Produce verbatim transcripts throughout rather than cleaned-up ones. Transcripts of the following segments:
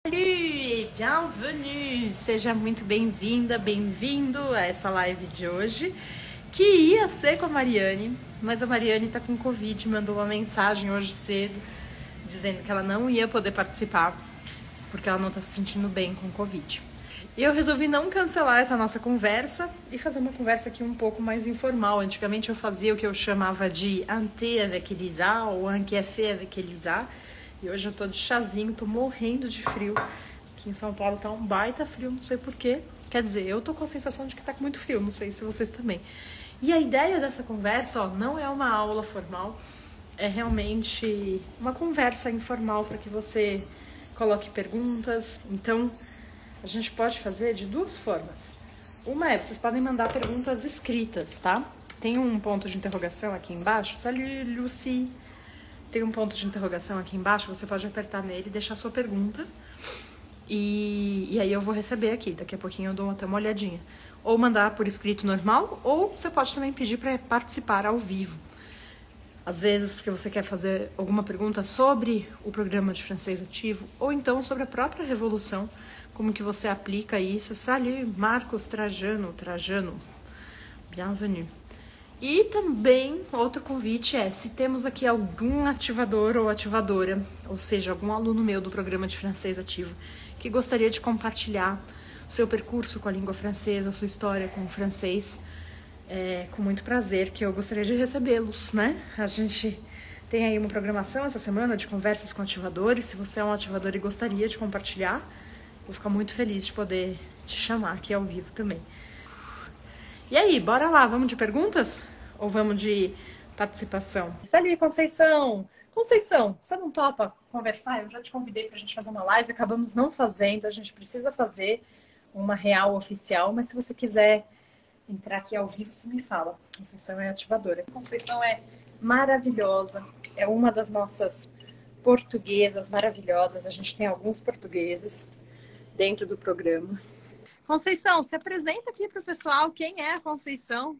Salut, bienvenue! Seja muito bem-vinda, bem-vindo a essa live de hoje, que ia ser com a Mariane, mas a Mariane tá com Covid, mandou uma mensagem hoje cedo, dizendo que ela não ia poder participar, porque ela não tá se sentindo bem com Covid. E eu resolvi não cancelar essa nossa conversa e fazer uma conversa aqui um pouco mais informal. Antigamente eu fazia o que eu chamava de un thé avec Elisa ou un café avec Elisa. E hoje eu tô de chazinho, tô morrendo de frio. Aqui em São Paulo tá um baita frio, não sei porquê. Quer dizer, eu tô com a sensação de que tá com muito frio, não sei se vocês também. E a ideia dessa conversa, ó, não é uma aula formal, é realmente uma conversa informal para que você coloque perguntas. Então, a gente pode fazer de duas formas. Uma é, vocês podem mandar perguntas escritas, tá? Tem um ponto de interrogação aqui embaixo. Salut, Lucy! Tem um ponto de interrogação aqui embaixo, você pode apertar nele e deixar sua pergunta. E, e aí eu vou receber aqui, daqui a pouquinho eu dou até uma olhadinha. Ou mandar por escrito normal, ou você pode também pedir para participar ao vivo. Às vezes porque você quer fazer alguma pergunta sobre o programa de francês ativo, ou então sobre a própria revolução, como que você aplica isso. Salut, Marcos Trajano, Trajano, bienvenue. E também, outro convite é, se temos aqui algum ativador ou ativadora, ou seja, algum aluno meu do programa de francês ativo, que gostaria de compartilhar o seu percurso com a língua francesa, a sua história com o francês, é, com muito prazer, que eu gostaria de recebê-los, né? A gente tem aí uma programação essa semana de conversas com ativadores. Se você é um ativador e gostaria de compartilhar, vou ficar muito feliz de poder te chamar aqui ao vivo também. E aí, bora lá, vamos de perguntas? Ou vamos de participação? Salut, Conceição! Conceição, você não topa conversar? Eu já te convidei pra gente fazer uma live, acabamos não fazendo, a gente precisa fazer uma real oficial, mas se você quiser entrar aqui ao vivo, você me fala. Conceição é ativadora. Conceição é maravilhosa, é uma das nossas portuguesas maravilhosas, a gente tem alguns portugueses dentro do programa. Conceição, se apresenta aqui para o pessoal. Quem é a Conceição?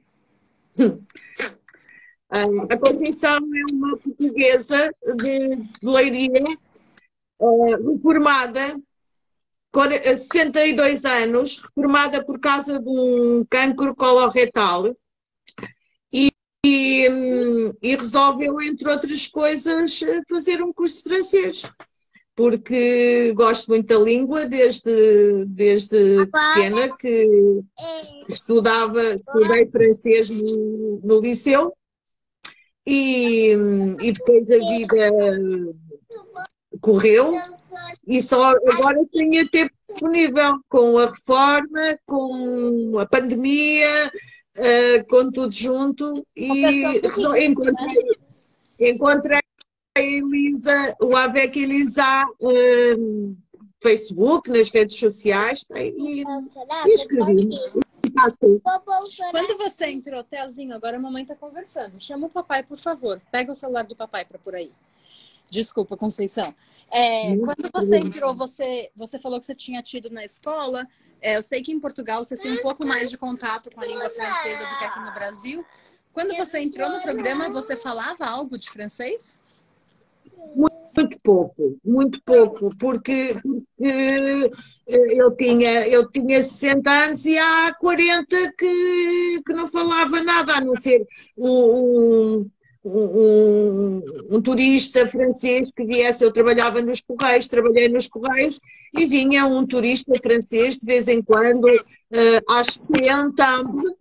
A Conceição é uma portuguesa de, de Leiria, uh, reformada, sessenta e dois anos, reformada por causa de um cancro coloretal e, e, e resolveu, entre outras coisas, fazer um curso de francês. Porque gosto muito da língua, desde, desde pequena, que estudava, estudei francês no, no liceu, e, e depois a vida correu, e só agora tenho tempo disponível, com a reforma, com a pandemia, uh, com tudo junto, e encontrei, encontrei a Elisa, o Avec Elisa, uh, Facebook, nas redes sociais, e, e escrevi. Quando você entrou, Telzinho, agora a mamãe tá conversando. Chama o papai, por favor. Pega o celular do papai para por aí. Desculpa, Conceição. É, quando você entrou, você, você falou que você tinha tido na escola. É, eu sei que em Portugal vocês têm um pouco mais de contato com a língua francesa do que aqui no Brasil. Quando você entrou no programa, você falava algo de francês? Muito pouco, muito pouco, porque, porque eu, tinha, eu tinha sessenta anos e há quarenta que, que não falava nada, a não ser um, um, um, um turista francês que viesse. Eu trabalhava nos Correios, trabalhei nos Correios e vinha um turista francês de vez em quando, uh, às setenta.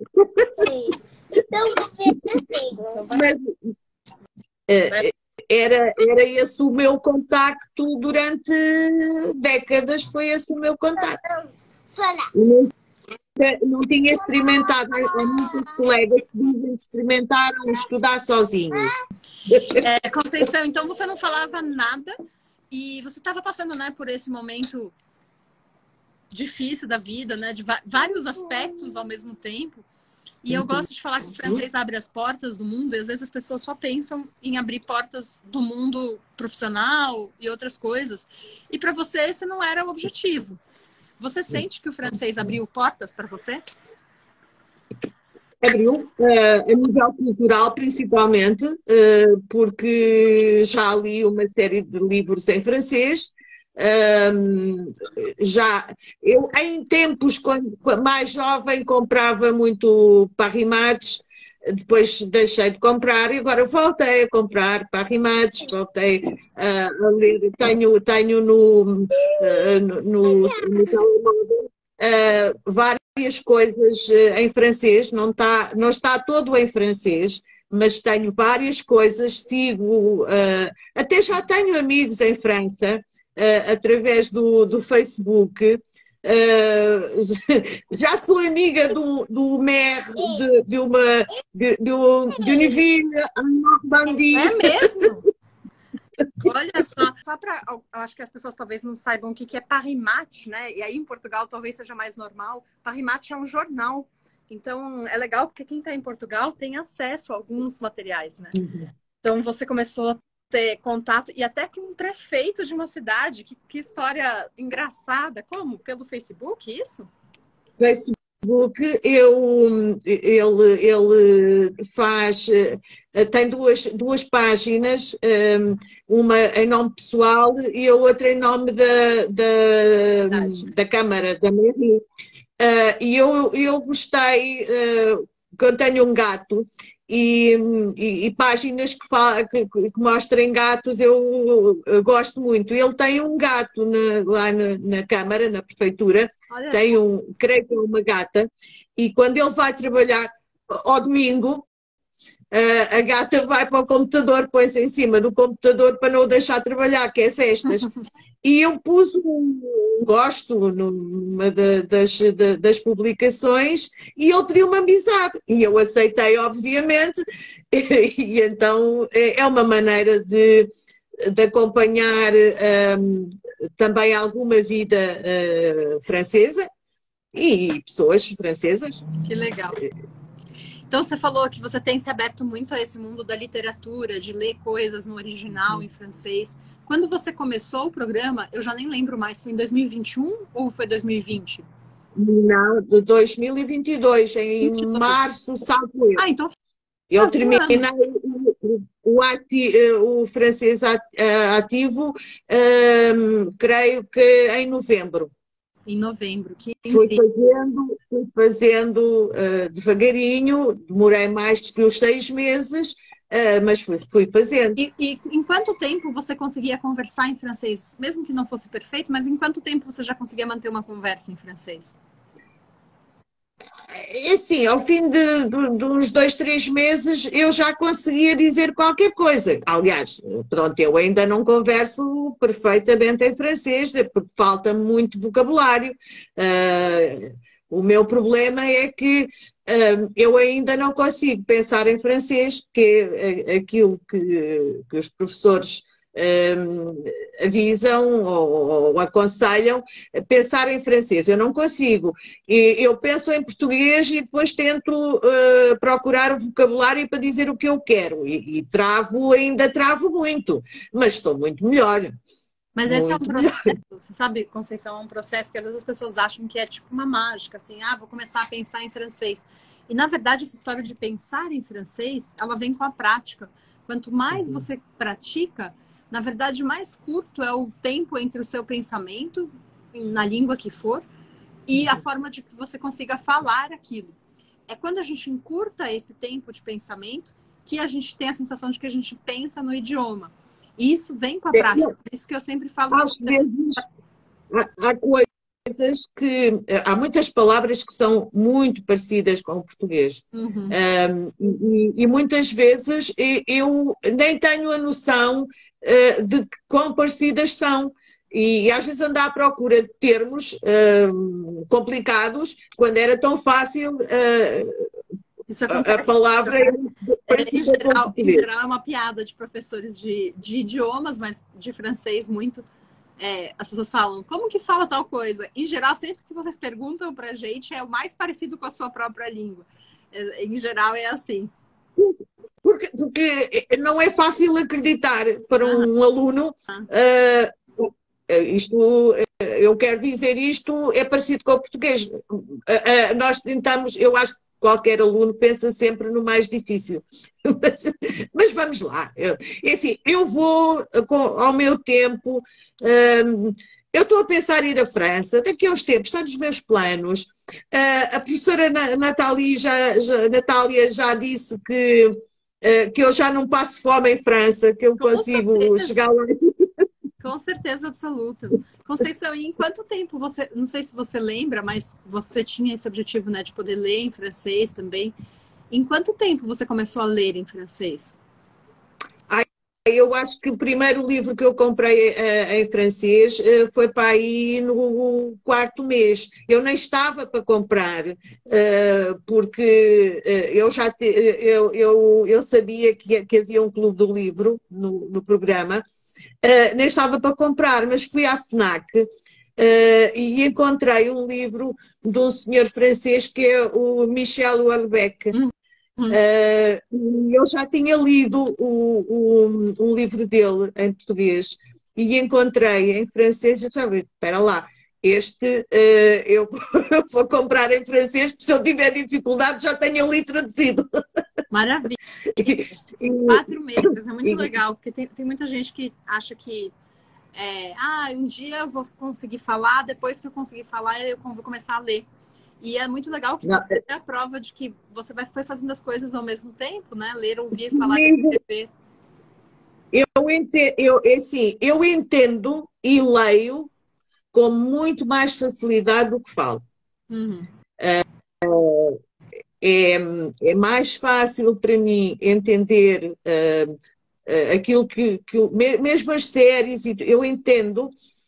Mas, uh, Era, era esse o meu contacto durante décadas, foi esse o meu contacto. Não, não tinha experimentado, há muitos colegas que dizem que experimentaram estudar sozinhos. É, Conceição, então você não falava nada e você estava passando, né, por esse momento difícil da vida, né, de vários aspectos ao mesmo tempo. E eu gosto de falar que o francês abre as portas do mundo, e às vezes as pessoas só pensam em abrir portas do mundo profissional e outras coisas. E para você esse não era o objetivo. Você sente que o francês abriu portas para você? Abriu, uh, a nível cultural principalmente, uh, porque já li uma série de livros em francês, Um, já, eu em tempos, quando mais jovem, comprava muito Parrimates, depois deixei de comprar e agora voltei a comprar Parrimates, voltei uh, a ler, tenho, tenho no, uh, no, no, no telemóvel uh, várias coisas uh, em francês, não está, não está todo em francês, mas tenho várias coisas, sigo, uh, até já tenho amigos em França, uh, através do, do Facebook. Uh, já sou amiga do, do maire de, de uma de, de, um, de Univille, em Normandie. É mesmo? Olha só, só para, eu acho que as pessoas talvez não saibam o que é Parrimat, né? E aí em Portugal talvez seja mais normal. Parrimat é um jornal. Então, é legal porque quem está em Portugal tem acesso a alguns materiais, né? Uhum. Então, você começou a ter contato e até com um prefeito de uma cidade. Que, que história engraçada. Como? Pelo Facebook, isso? Facebook, eu, ele, ele faz, tem duas, duas páginas, uma em nome pessoal e a outra em nome da, da, da Câmara, da mairie. Uh, e eu, eu gostei, uh, que eu tenho um gato e, e, e páginas que, fala, que, que mostrem gatos eu, eu gosto muito. Ele tem um gato na, lá na, na Câmara, na Prefeitura, Olha. Tem um, creio que é uma gata, e quando ele vai trabalhar ao domingo, uh, a gata vai para o computador, põe-se em cima do computador para não o deixar trabalhar, que é festas. E eu pus um gosto numa das, das publicações e ele pediu uma amizade. E eu aceitei, obviamente, e, e então é uma maneira de, de acompanhar um, também alguma vida uh, francesa e pessoas francesas. Que legal. Então você falou que você tem se aberto muito a esse mundo da literatura, de ler coisas no original, em francês. Quando você começou o programa, eu já nem lembro mais, foi em dois mil e vinte e um ou foi dois mil e vinte? Não, de dois mil e vinte e dois, em vinte e dois. Março, salvo eu. Ah, então... Eu terminei o, o, ati, o francês ativo, um, creio que em novembro. Em novembro, que Fui fazendo, fui fazendo uh, devagarinho, demorei mais do que os seis meses, Uh, mas fui, fui fazendo. E, e em quanto tempo você conseguia conversar em francês? Mesmo que não fosse perfeito, mas em quanto tempo você já conseguia manter uma conversa em francês? Assim, ao fim de, de, de uns dois, três meses eu já conseguia dizer qualquer coisa. Aliás, pronto, eu ainda não converso perfeitamente em francês, porque falta muito vocabulário. Uh, o meu problema é que Um, eu ainda não consigo pensar em francês, que é aquilo que, que os professores um, avisam ou, ou aconselham, pensar em francês. Eu não consigo. E, eu penso em português e depois tento uh, procurar o vocabulário para dizer o que eu quero. E, e travo, ainda travo muito, mas estou muito melhor. Mas esse é um processo, você sabe, Conceição, é um processo que às vezes as pessoas acham que é tipo uma mágica, assim, ah, vou começar a pensar em francês. E, na verdade, essa história de pensar em francês, ela vem com a prática. Quanto mais uhum. você pratica, na verdade, mais curto é o tempo entre o seu pensamento, na língua que for, e a forma de que você consiga falar aquilo. É quando a gente encurta esse tempo de pensamento que a gente tem a sensação de que a gente pensa no idioma. E isso vem com a prática. Por isso que eu sempre falo... Às vezes, há, há coisas que... Há muitas palavras que são muito parecidas com o português. Uhum. Um, e, e muitas vezes eu nem tenho a noção uh, de quão parecidas são. E, e às vezes ando à procura de termos uh, complicados quando era tão fácil... Uh, Isso acontece. A palavra é, em, geral, em geral é uma piada de professores de, de idiomas, mas de francês muito. É, as pessoas falam, como que fala tal coisa? Em geral, sempre que vocês perguntam pra gente, é o mais parecido com a sua própria língua. É, em geral, é assim. Porque, porque não é fácil acreditar para um ah. aluno. Ah. Uh, isto, eu quero dizer isto, é parecido com o português. Uh, uh, nós tentamos, eu acho qualquer aluno pensa sempre no mais difícil. Mas, mas vamos lá. Eu, é assim, eu vou com, ao meu tempo. Hum, eu estou a pensar em ir à França, daqui a uns tempos, está nos meus planos. Uh, a professora Natália já, já, Natália já disse que, uh, que eu já não passo fome em França, que eu Com consigo certeza. chegar lá. Com certeza absoluta. Conceição, e em quanto tempo você, não sei se você lembra, mas você tinha esse objetivo, né, de poder ler em francês também. Em quanto tempo você começou a ler em francês? Eu acho que o primeiro livro que eu comprei uh, em francês uh, foi para aí no quarto mês. Eu nem estava para comprar, uh, porque uh, eu já te, eu, eu, eu sabia que, que havia um clube do livro no, no programa, uh, nem estava para comprar, mas fui à FNAC uh, e encontrei um livro de um senhor francês que é o Michel Houellebecq. Hum. Uh, eu já tinha lido o, o, um livro dele em português e encontrei em francês e disse, espera lá, este uh, eu vou comprar em francês, porque se eu tiver dificuldade já tenho ali traduzido. Maravilha! E, Quatro meses, é muito e, legal, porque tem, tem muita gente que acha que é, ah, um dia eu vou conseguir falar, depois que eu conseguir falar eu vou começar a ler. E é muito legal que você é a prova de que você vai, foi fazendo as coisas ao mesmo tempo, né? Ler, ouvir, falar e escrever. Eu entendo, eu, assim, eu entendo e leio com muito mais facilidade do que falo. Uhum. Uh, é, é mais fácil para mim entender uh, uh, aquilo que, que... Mesmo as séries, eu entendo...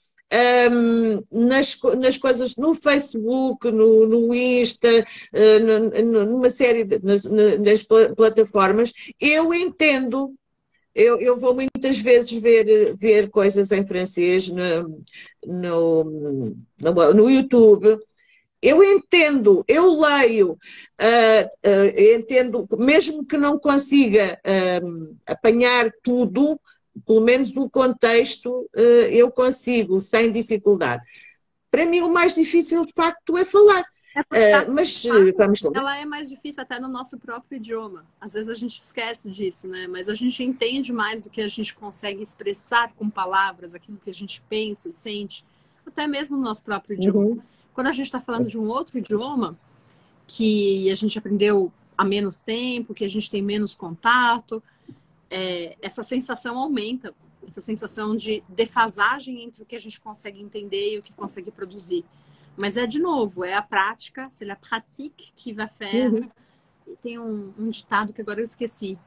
Um, nas, nas coisas no Facebook, no, no Insta, uh, no, numa série de, nas, nas plataformas, eu entendo, eu, eu vou muitas vezes ver, ver coisas em francês no, no, no, no YouTube. Eu entendo, eu leio, uh, uh, entendo, mesmo que não consiga uh, apanhar tudo, pelo menos o contexto, eu consigo, sem dificuldade. Para mim, o mais difícil, de facto, é falar. É porque, mas fato, vamos lá. Ela é mais difícil até no nosso próprio idioma. Às vezes a gente esquece disso, né? Mas a gente entende mais do que a gente consegue expressar com palavras, aquilo que a gente pensa, sente, até mesmo no nosso próprio idioma. Uhum. Quando a gente está falando de um outro idioma, que a gente aprendeu há menos tempo, que a gente tem menos contato, É, essa sensação aumenta, essa sensação de defasagem entre o que a gente consegue entender e o que consegue produzir. Mas é, de novo, é a prática, c'est la pratique qui va faire. Uhum. E tem um, um ditado que agora eu esqueci.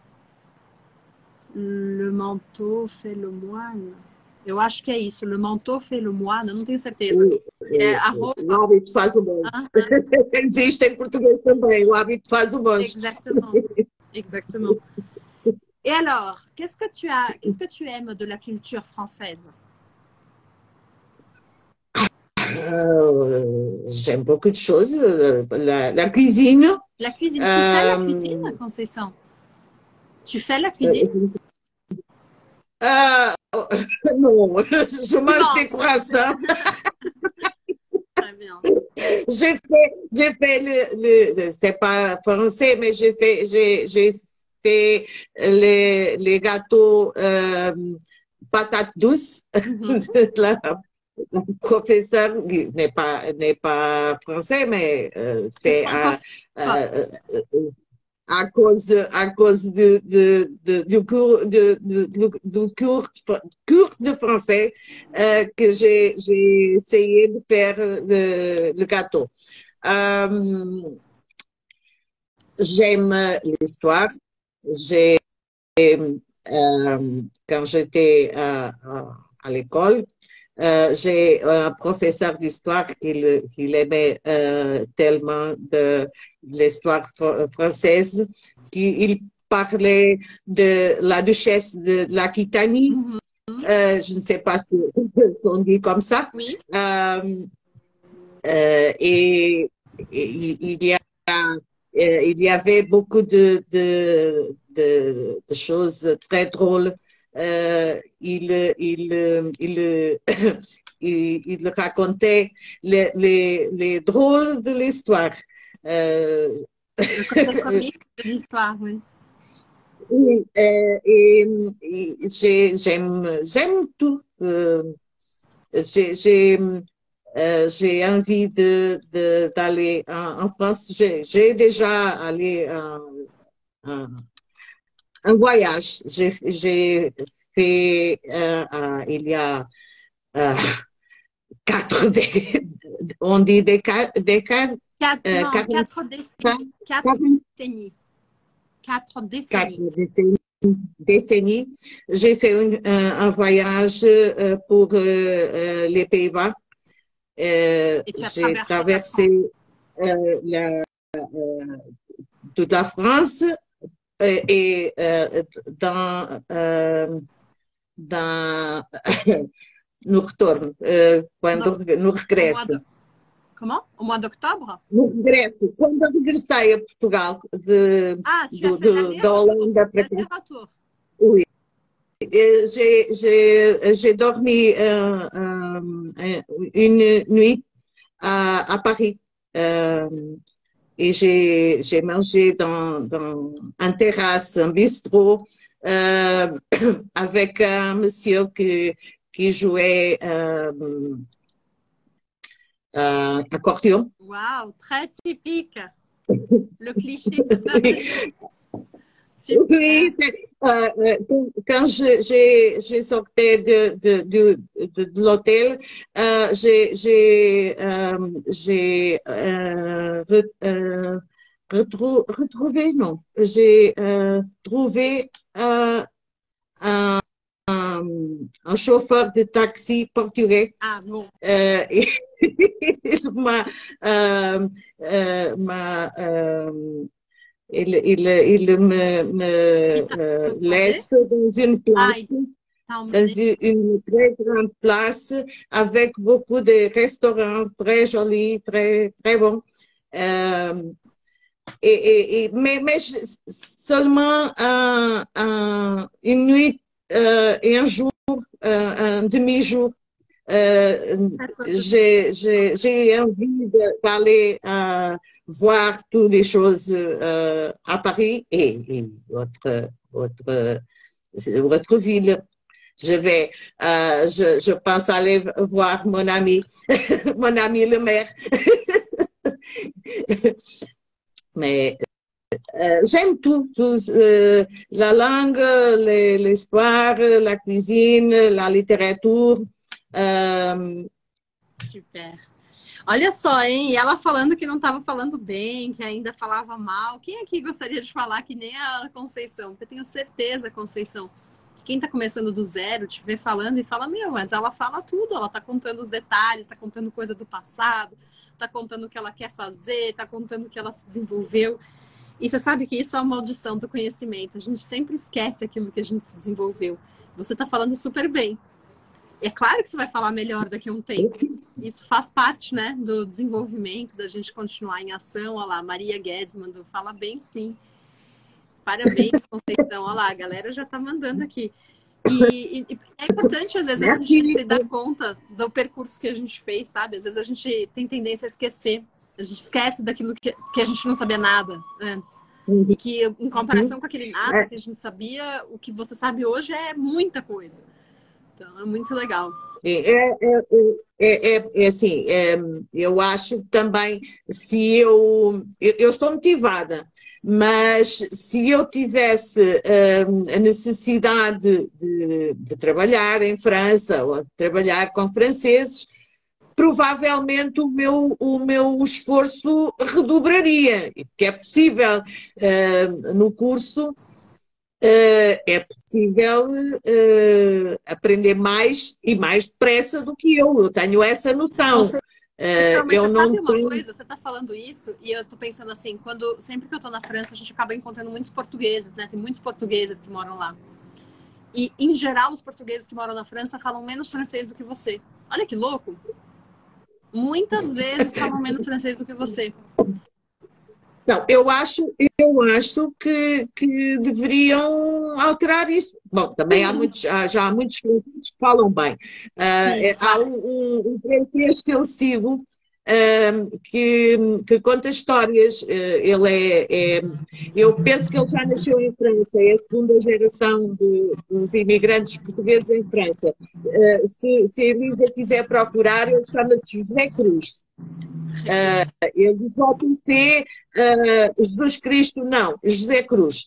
Le manteau fait le moine. Eu acho que é isso, le manteau fait le moine, eu não tenho certeza. É, a roupa... O hábito faz o monge. Uh-huh. Existe em português também, o hábito faz o monge. Exactement. Exactement. Et alors, qu'est-ce que tu as, qu'est-ce que tu aimes de la culture française? Euh, j'aime beaucoup de choses. La, la cuisine. La cuisine. Tu euh, fais la cuisine, Conceição? Tu fais la cuisine? Euh, non, je mange non, des croissants. Très bien. J'ai fait, j'ai fait le, le, le c'est pas français, mais j'ai fait, j'ai, j'ai fait les, les gâteaux euh, patates douces. Mm-hmm. La professeur n'est pas, n'est pas français, mais euh, c'est à, à, à cause, à cause de, de, de, du cours de, de, du cours, cours de français euh, que j'ai, j'ai essayé de faire le, le gâteau. Euh, j'aime l'histoire. J'ai, euh, quand j'étais à, à, à l'école, euh, j'ai un professeur d'histoire qui, qui aimait euh, tellement de, de l'histoire française qu'il parlait de la duchesse de l'Aquitanie. Mm-hmm. euh, je ne sais pas si on dit comme ça. Oui. Euh, euh, et, et il y a il y avait beaucoup de, de, de, de choses très drôles. Euh, il, il, il, il, il racontait les, les, les drôles de l'histoire. Euh, Le côté comique de l'histoire, oui. Oui, euh, et, et j'ai- j'aime, j'aime tout. Euh, j'ai, j'ai, euh, j'ai envie de, de- d'aller en, en France. J'ai, j'ai déjà allé en, en- un voyage. J'ai, j'ai fait, euh, euh, il y a euh, quatre, dé- on dit des quatre, des quatre, Quatre, euh, non, quarante, quatre décennies. Quatre décennies. Quatre quatre décennies. décennies. décennies. J'ai fait un, un, un voyage euh, pour euh, euh, les Pays-Bas. Euh, Et tu as j'ai traversé la traversé France. euh, la, toute la France euh, et euh, dans, euh, dans no retorno, uh, No, quando no au mois regresso. de... Comment? Au mois d'octobre? No regresso, quando eu regressei a Portugal, de, Ah, tu as do, fait do, da l'aller-retour. Holanda para cá, L'aller-retour. oui, j'ai, j'ai, j'ai dormi euh, euh, une nuit à, à Paris. Euh, et j'ai, j'ai mangé dans, dans un terrasse, un bistrot, euh, avec un monsieur qui, qui jouait euh, euh, accordéon. Waouh, très typique. Le cliché de Paris. Oui, Super. c'est, euh, euh, quand je- j'ai, j'ai sorti de, de, de, de, de l'hôtel, euh, j'ai, j'ai, euh, j'ai euh, re- euh, retrou- retrouvé, non, j'ai euh, trouvé euh, un, un, un chauffeur de taxi portugais Ah bon. euh, et il m'a, euh, euh, m'a euh, il, il, il me, me Qui t'a euh, proposé? laisse dans une Ah, place, il t'a dans emmené. une, une très grande place avec beaucoup de restaurants très jolis, très, très bons. Euh, et, et, et, mais, mais seulement un, un, une nuit euh, et un jour, euh, un demi-jour. Euh, j'ai, j'ai, j'ai envie d'aller euh, voir toutes les choses euh, à Paris et, et votre, votre, votre ville. Je vais, euh, je, je pense aller voir mon ami, mon ami le maire. Mais euh, j'aime tout, tout euh, la langue, les- l'histoire, la cuisine, la littérature. Euh, Super. Olha só, hein? E ela falando que não estava falando bem, que ainda falava mal. Quem aqui gostaria de falar que nem a Conceição? Porque eu tenho certeza, Conceição, que quem está começando do zero te vê falando e fala, meu, mas ela fala tudo, ela está contando os detalhes, está contando coisa do passado, está contando o que ela quer fazer, está contando o que ela se desenvolveu. E você sabe que isso é uma maldição do conhecimento. A gente sempre esquece aquilo que a gente se desenvolveu. Você está falando super bem. É claro que você vai falar melhor daqui a um tempo. Isso faz parte, né, do desenvolvimento, da gente continuar em ação. Olha lá, Maria Guedes mandou, fala bem sim. Parabéns, Conceição. Olha lá, a galera já tá mandando aqui. E, e é importante, às vezes, a gente se dar conta do percurso que a gente fez, sabe? Às vezes a gente tem tendência a esquecer. A gente esquece daquilo que, que a gente não sabia nada antes. E que, em comparação com aquele nada que a gente sabia, o que você sabe hoje é muita coisa. Então, é muito legal. É, é, é, é, é assim, é, eu acho que também, se eu, eu, eu estou motivada, mas se eu tivesse um, a necessidade de, de trabalhar em França ou de trabalhar com franceses, provavelmente o meu, o meu esforço redobraria, que é possível uh, no curso. Uh, é possível uh, aprender mais e mais depressa do que eu. Eu tenho essa noção. Você... Uh, não, mas eu você não sabe uma tenho... coisa? Você está falando isso e eu estou pensando assim, quando sempre que eu estou na França, a gente acaba encontrando muitos portugueses, né? Tem muitos portugueses que moram lá. E, em geral, os portugueses que moram na França falam menos francês do que você. Olha que louco! Muitas vezes falam menos francês do que você. Não, eu acho, eu acho que, que deveriam alterar isso. Bom, também há muitos, há, já há muitos franceses que falam bem. Uh, Sim, há claro. um, um, um francês que eu sigo, uh, que, que conta histórias. Uh, ele é, é, eu penso que ele já nasceu em França, é a segunda geração de, dos imigrantes portugueses em França. Uh, se, se a Elisa quiser procurar, ele chama-se José Cruz. Uh, ele diz J C, uh, Jesus Cristo, não, José Cruz.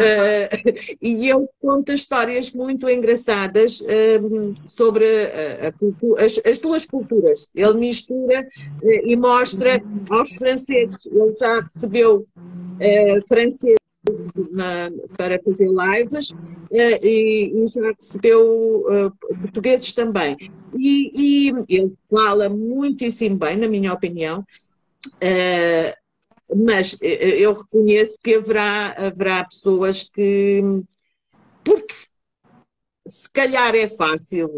Uh, e ele conta histórias muito engraçadas um, sobre a, a cultura, as, as duas culturas. Ele mistura uh, e mostra aos franceses. Ele já recebeu uh, franceses na, para fazer lives uh, e, e já recebeu uh, portugueses também. E, e ele fala muitíssimo bem, na minha opinião. Uh, Mas eu reconheço que haverá, haverá pessoas que, porque se calhar é fácil,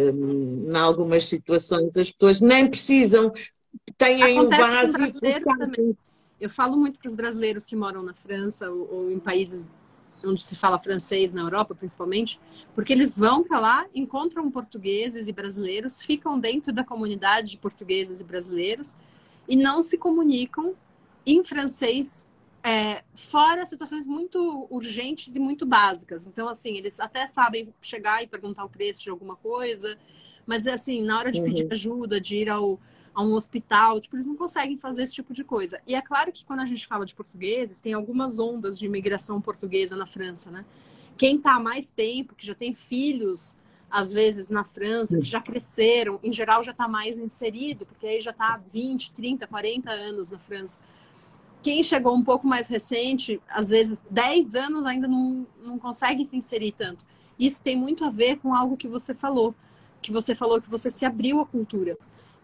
em algumas situações, as pessoas nem precisam, têm Acontece o básico. Com brasileiro também. Eu falo muito para os brasileiros que moram na França ou, ou em países onde se fala francês, na Europa principalmente, porque eles vão para lá, encontram portugueses e brasileiros, ficam dentro da comunidade de portugueses e brasileiros e não se comunicam em francês, é, fora situações muito urgentes e muito básicas. Então, assim, eles até sabem chegar e perguntar o preço de alguma coisa, mas, assim, na hora de Uhum. pedir ajuda, de ir ao, a um hospital, tipo, eles não conseguem fazer esse tipo de coisa. E é claro que quando a gente fala de portugueses, tem algumas ondas de imigração portuguesa na França, né? Quem está há mais tempo, que já tem filhos, às vezes, na França, que já cresceram, em geral já está mais inserido, porque aí já está há vinte, trinta, quarenta anos na França. Quem chegou um pouco mais recente, às vezes dez anos, ainda não, não consegue se inserir tanto. Isso tem muito a ver com algo que você falou, que você falou que você se abriu à cultura.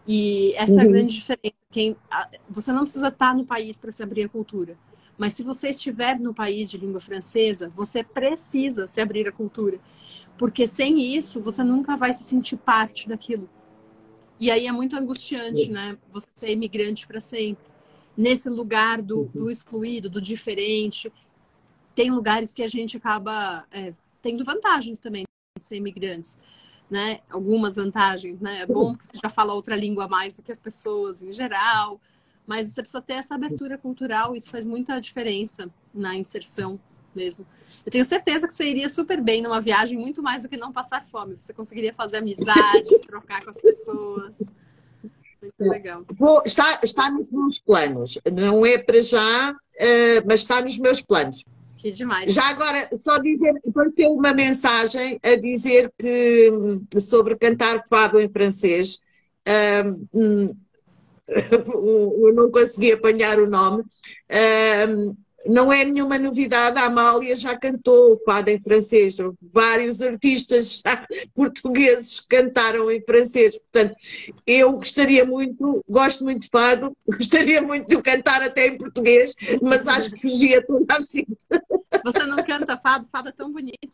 E essa uhum. é a grande diferença. Quem, você não precisa estar no país para se abrir à cultura. Mas se você estiver no país de língua francesa, você precisa se abrir à cultura. Porque sem isso, você nunca vai se sentir parte daquilo. E aí é muito angustiante, né? Você ser imigrante para sempre. Nesse lugar do, do excluído, do diferente. Tem lugares que a gente acaba é, tendo vantagens também de ser imigrantes, né? Algumas vantagens, né? É bom porque você já fala outra língua a mais do que as pessoas em geral, mas você precisa ter essa abertura cultural, isso faz muita diferença na inserção mesmo. Eu tenho certeza que você iria super bem numa viagem, muito mais do que não passar fome. Você conseguiria fazer amizades, trocar com as pessoas. Muito legal. Vou, está, está nos meus planos. Não é para já, uh, mas está nos meus planos. Que demais. Já agora, só dizer, apareceu uma mensagem a dizer que sobre cantar fado em francês. Um, eu não consegui apanhar o nome. Um, não é nenhuma novidade, a Amália já cantou fado em francês. Vários artistas já portugueses cantaram em francês. Portanto, eu gostaria muito, gosto muito de fado, gostaria muito de cantar até em português, mas acho que fugia toda a gente. Você não canta fado? Fado é tão bonito.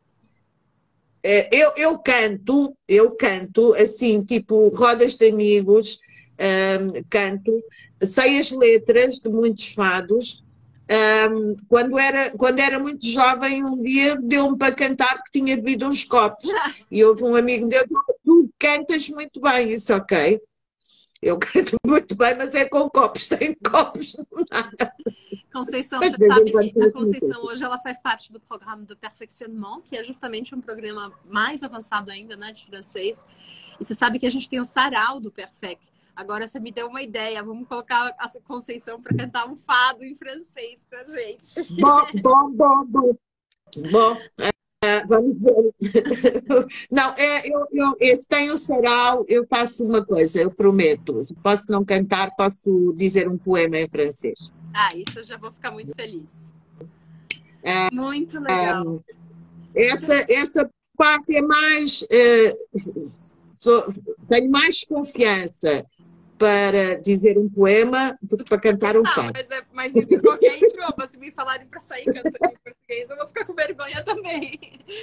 Eu, eu canto, eu canto, assim, tipo, rodas de amigos, um, canto, sei as letras de muitos fados. Um, quando, era, quando era muito jovem, um dia deu-me para cantar porque tinha bebido uns copos. E houve um amigo meu que disse, tu cantas muito bem. Isso, ok. Eu canto muito bem, mas é com copos, tem copos, nada. Conceição, você sabe que a Conceição hoje ela faz parte do programa do Perfectionnement, que é justamente um programa mais avançado ainda, né, de francês. E você sabe que a gente tem o sarau do Perfect. Agora você me deu uma ideia, vamos colocar a Conceição para cantar um fado em francês pra gente. Bom, bom, bom, bom. Bom, uh, vamos ver. Não, é, eu, eu, se tem o sarau, eu faço uma coisa, eu prometo. Posso não cantar, posso dizer um poema em francês. Ah, isso eu já vou ficar muito feliz. Uh, muito legal. Um, essa, essa parte é mais... Uh, sou, tenho mais confiança para dizer um poema do que para cantar um fado. Mas, é, mas em qualquer idioma, se me falarem para sair cantando em português, eu vou ficar com vergonha também.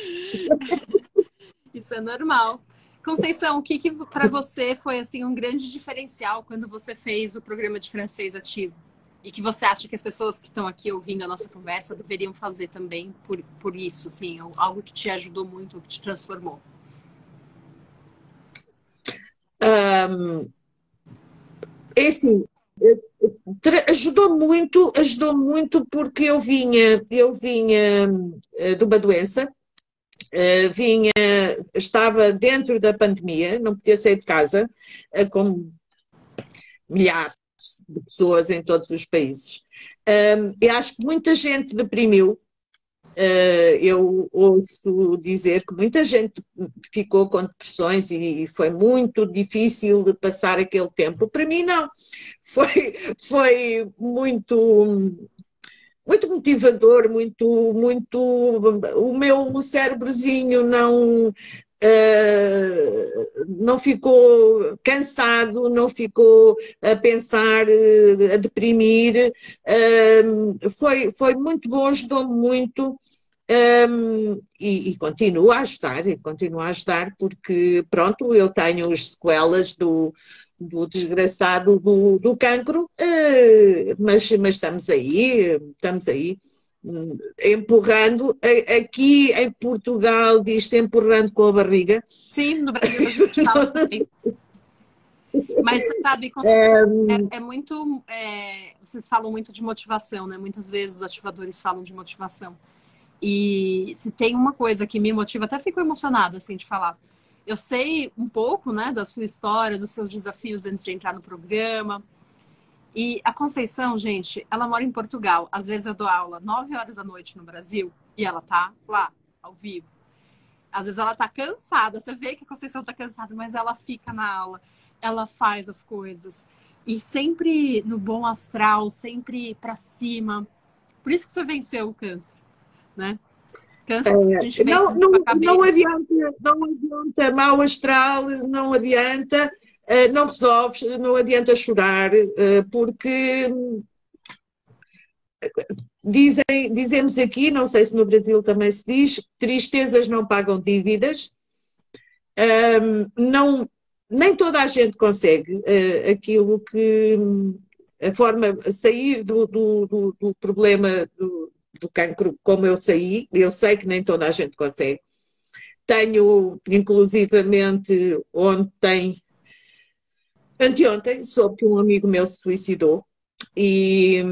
Isso é normal. Conceição, o que, que para você foi assim um grande diferencial quando você fez o programa de francês ativo? E que você acha que as pessoas que estão aqui ouvindo a nossa conversa deveriam fazer também por, por isso, assim, algo que te ajudou muito, que te transformou? Um... É assim, ajudou muito, ajudou muito porque eu vinha, eu vinha uh, de uma doença, uh, vinha, estava dentro da pandemia, não podia sair de casa, uh, como milhares de pessoas em todos os países. Um, eu acho que muita gente deprimiu. Uh, eu ouço dizer que muita gente ficou com depressões e foi muito difícil de passar aquele tempo. Para mim, não. Foi, foi muito, muito motivador, muito, muito. O meu cérebrozinho não. Uh, não ficou cansado, não ficou a pensar, a deprimir. Uh, foi, foi muito bom, ajudou-me muito. Um, e, e continuo a ajudar, e continuo a ajudar porque, pronto, eu tenho as sequelas do, do desgraçado do, do cancro, uh, mas, mas estamos aí, estamos aí, um, empurrando. Aqui em Portugal diz-se empurrando com a barriga. Sim, no Brasil a gente fala também. Mas, sabe, é, é muito... É, vocês falam muito de motivação, né? Muitas vezes os ativadores falam de motivação. E se tem uma coisa que me motiva, até fico emocionada, assim, de falar. Eu sei um pouco, né, da sua história, dos seus desafios antes de entrar no programa. E a Conceição, gente, ela mora em Portugal. Às vezes eu dou aula nove horas da noite no Brasil e ela tá lá, ao vivo. Às vezes ela tá cansada, você vê que a Conceição tá cansada, mas ela fica na aula, ela faz as coisas. E sempre no bom astral, sempre pra cima. Por isso que você venceu o câncer, né? Câncer, É, a gente vem não, não, com a cabeça. não adianta, não adianta mau astral, não adianta, uh, não resolves, não adianta chorar, uh, porque dizem, dizemos aqui, não sei se no Brasil também se diz, tristezas não pagam dívidas. Um, não, nem toda a gente consegue uh, aquilo que a forma sair do, do, do, do problema do, do cancro como eu saí. Eu sei que nem toda a gente consegue. Tenho, inclusivamente, ontem, anteontem, soube que um amigo meu se suicidou e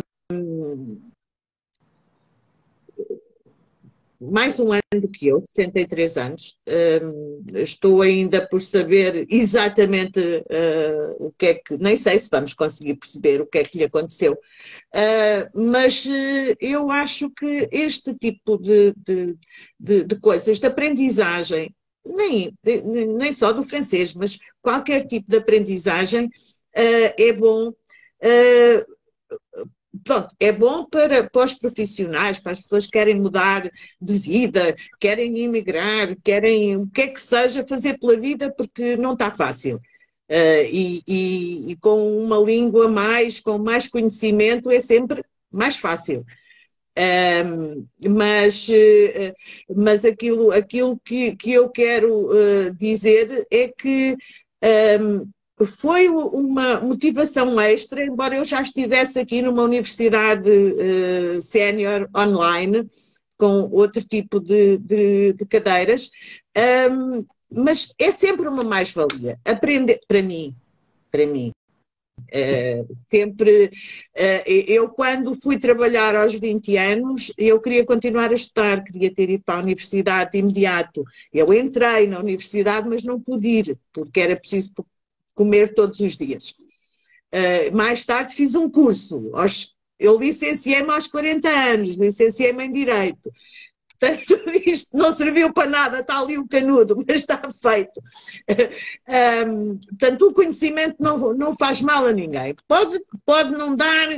mais um ano do que eu, sessenta e três anos. Um, estou ainda por saber exatamente uh, o que é que... Nem sei se vamos conseguir perceber o que é que lhe aconteceu. Uh, mas uh, eu acho que este tipo de, de, de, de coisas, de aprendizagem, nem, nem só do francês, mas qualquer tipo de aprendizagem uh, é bom... Uh, Pronto, é bom para, para os profissionais, para as pessoas que querem mudar de vida, querem emigrar, querem o que é que seja fazer pela vida, porque não está fácil. Uh, e, e, e com uma língua mais, com mais conhecimento, é sempre mais fácil. Um, mas uh, mas aquilo, aquilo que, que eu quero uh, dizer é que um, foi uma motivação extra, embora eu já estivesse aqui numa universidade uh, sénior online, com outro tipo de, de, de cadeiras, um, mas é sempre uma mais-valia. Aprender, para mim, para mim, uh, sempre, uh, eu quando fui trabalhar aos vinte anos, eu queria continuar a estudar, queria ter ido para a universidade de imediato. Eu entrei na universidade, mas não pude ir, porque era preciso comer todos os dias. Uh, mais tarde fiz um curso. Aos, eu licenciei-me aos quarenta anos, licenciei-me em Direito. Portanto, isto não serviu para nada, está ali o canudo, mas está feito. Um, portanto, o conhecimento não, não faz mal a ninguém. Pode, pode não dar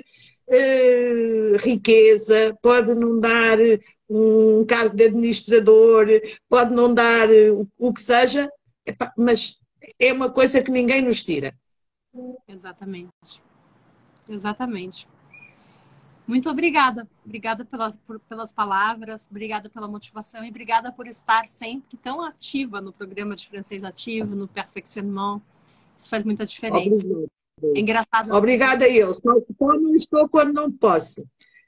uh, riqueza, pode não dar um cargo de administrador, pode não dar uh, o, o que seja, mas é uma coisa que ninguém nos tira. Exatamente. Exatamente. Muito obrigada. Obrigada pelas, por, pelas palavras, obrigada pela motivação e obrigada por estar sempre tão ativa no programa de francês ativo, no Perfectionnement. Isso faz muita diferença. Obrigada. É engraçado. Obrigada eu. Só, só não estou quando não posso.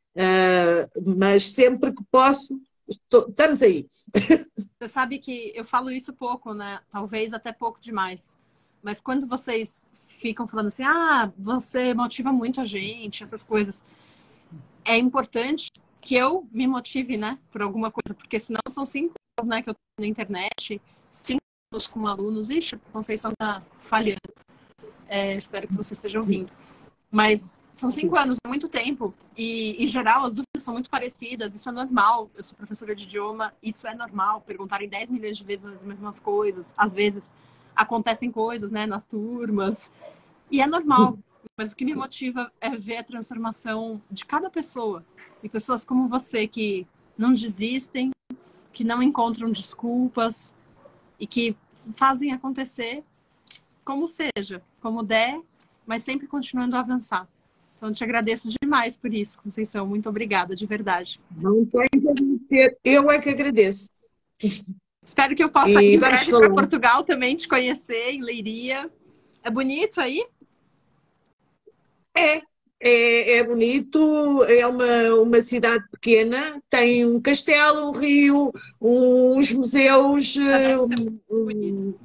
Uh, mas sempre que posso, estou, estamos aí. Você sabe que eu falo isso pouco, né? Talvez até pouco demais. Mas quando vocês ficam falando assim, ah, você motiva muito a gente, essas coisas. É importante que eu me motive, né, por alguma coisa, porque senão são cinco anos, né, que eu tô na internet, cinco anos com alunos, ixi, a Conceição tá falhando. É, espero que você esteja ouvindo. Mas são cinco anos, é muito tempo. E, em geral, as dúvidas são muito parecidas. Isso é normal. Eu sou professora de idioma. Isso é normal. Perguntarem dez milhões de vezes as mesmas coisas. Às vezes, acontecem coisas, né, nas turmas. E é normal. Mas o que me motiva é ver a transformação de cada pessoa. E pessoas como você, que não desistem, que não encontram desculpas e que fazem acontecer como seja, como der, mas sempre continuando a avançar. Então, eu te agradeço demais por isso, Conceição. Muito obrigada, de verdade. Não tem que agradecer. Eu é que agradeço. Espero que eu possa E ir em vamos breve falar. para Portugal também, te conhecer, em Leiria. É bonito aí? É, é, é bonito, é uma, uma cidade pequena, tem um castelo, um rio, uns museus, Já eh, deve ser um, muito bonito.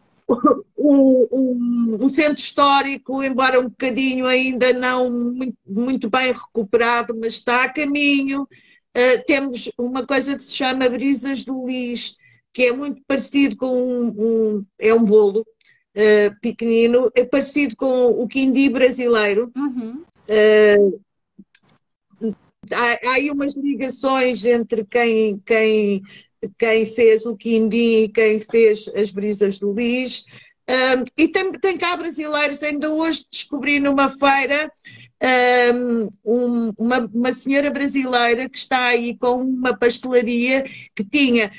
um, um- um centro histórico, embora um bocadinho ainda não muito, muito bem recuperado, mas está a caminho. Uh, temos uma coisa que se chama Brisas do Lis, que é muito parecido com um, um- é um bolo uh, pequenino, é parecido com o quindi brasileiro. Uhum. Uh, há, há aí umas ligações entre quem, quem, quem fez o quindi e quem fez as Brisas do Lis. Um, e tem, tem cá brasileiros, ainda hoje descobri numa feira um, uma, uma senhora brasileira que está aí com uma pastelaria que tinha,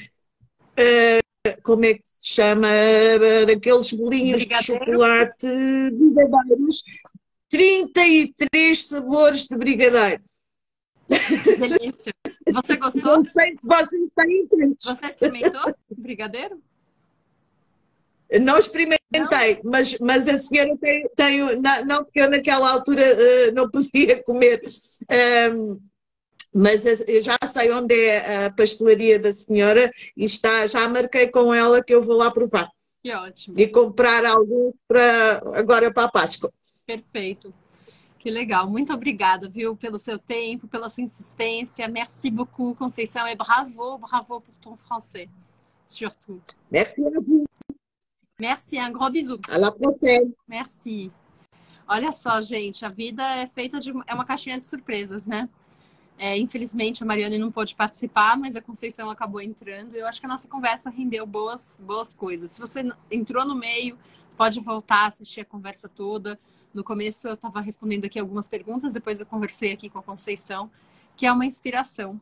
uh, como é que se chama, uh, aqueles bolinhos de Brigadeiro? chocolate, brigadeiros, trinta e três sabores de brigadeiro. Que delícia. Você gostou? Não sei se vocês têm tantos. Você experimentou brigadeiro? Não experimentei, Não? mas, mas a senhora tem, tem não, não, porque eu naquela altura uh, não podia comer, um, mas eu já sei onde é a pastelaria da senhora e está, já marquei com ela que eu vou lá provar. Que ótimo. E comprar alguns para, agora para a Páscoa. Perfeito. Que legal. Muito obrigada, viu, pelo seu tempo, pela sua insistência. Merci beaucoup, Conceição, et bravo, bravo pour ton français, surtout. Merci a vous. Merci, un gros bisou. À la prochaine. Merci. Olha só, gente, a vida é feita de... é uma caixinha de surpresas, né? É, infelizmente, a Mariane não pôde participar, mas a Conceição acabou entrando. Eu acho que a nossa conversa rendeu boas, boas coisas. Se você entrou no meio, pode voltar a assistir a conversa toda. No começo eu estava respondendo aqui algumas perguntas, depois eu conversei aqui com a Conceição, que é uma inspiração.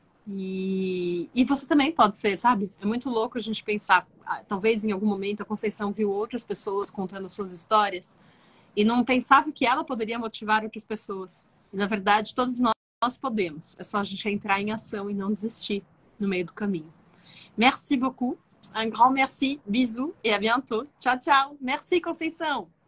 E, e você também pode ser, sabe? É muito louco a gente pensar, talvez em algum momento a Conceição viu outras pessoas contando suas histórias e não pensava que ela poderia motivar outras pessoas. E, na verdade, todos nós, nós podemos. É só a gente entrar em ação e não desistir no meio do caminho. Merci beaucoup. Un grand merci. Bisous et à bientôt. Tchau, tchau. Merci, Conceição.